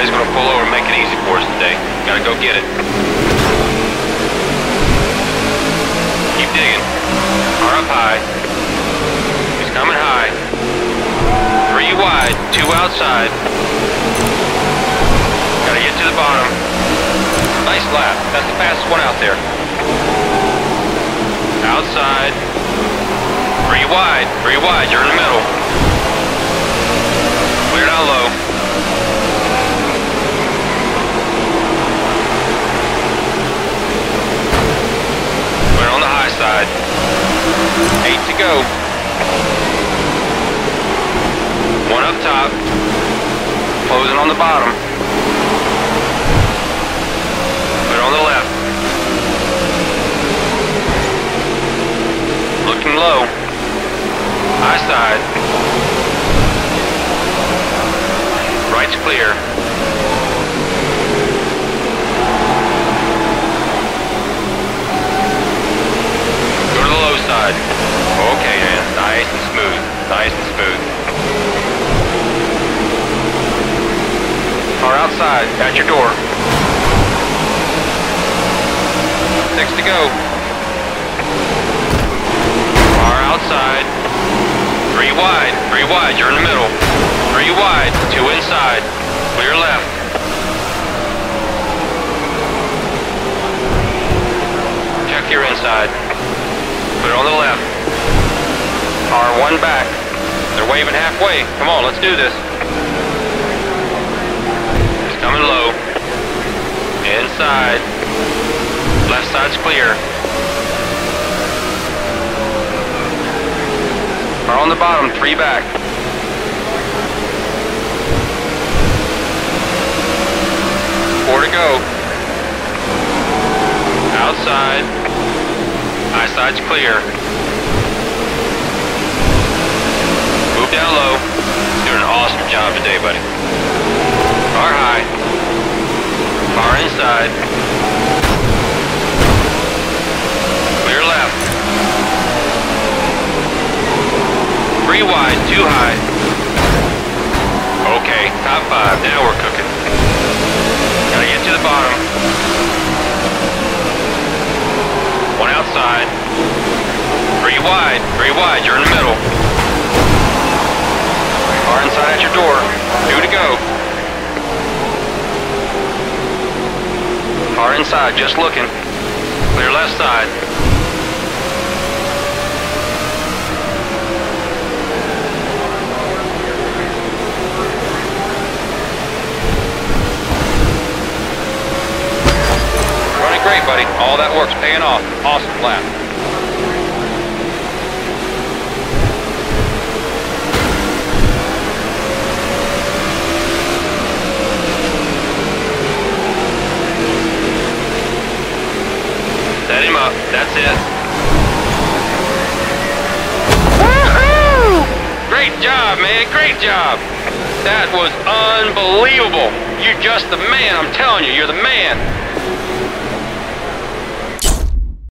Somebody's gonna pull over and make it easy for us today. Gotta go get it. Keep digging. Car up high. He's coming high. 3 wide, 2 outside. Gotta get to the bottom. Nice lap. That's the fastest one out there. Outside. 3 wide, 3 wide. You're in the middle. Clear down low. Clear on the high side. 8 to go. 1 up top. Closing on the bottom. Clear on the left. Looking low. High side. Right's clear. Go to the low side. Okay, man. Nice and smooth. Nice and smooth. Car outside. At your door. 6 to go. Car outside. 3 wide. 3 wide. You're in the middle. 3 wide. 2 inside. Clear left. Check your inside. Clear on the left. Car 1 back. They're waving halfway. Come on, let's do this. He's coming low. Inside. Left side's clear. Car on the bottom, 3 back. Four to go. Outside. High side's clear. Move down low. Doing an awesome job today, buddy. Car high. Car inside. Clear left. 3 wide, 2 high. Okay, top 5. Now we're cooking. Gotta get to the bottom. 1 outside. 3 wide. 3 wide. You're in the middle. Car inside at your door. 2 to go. Car inside, just looking. Clear left side. Great, buddy. All that work's paying off. Awesome lap. Set him up. That's it. Woohoo! Great job, man. Great job. That was unbelievable. You're just the man. I'm telling you, you're the man.